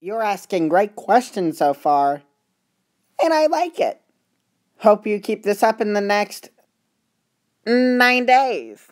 You're asking great questions so far, and I like it. Hope you keep this up in the next 9 days.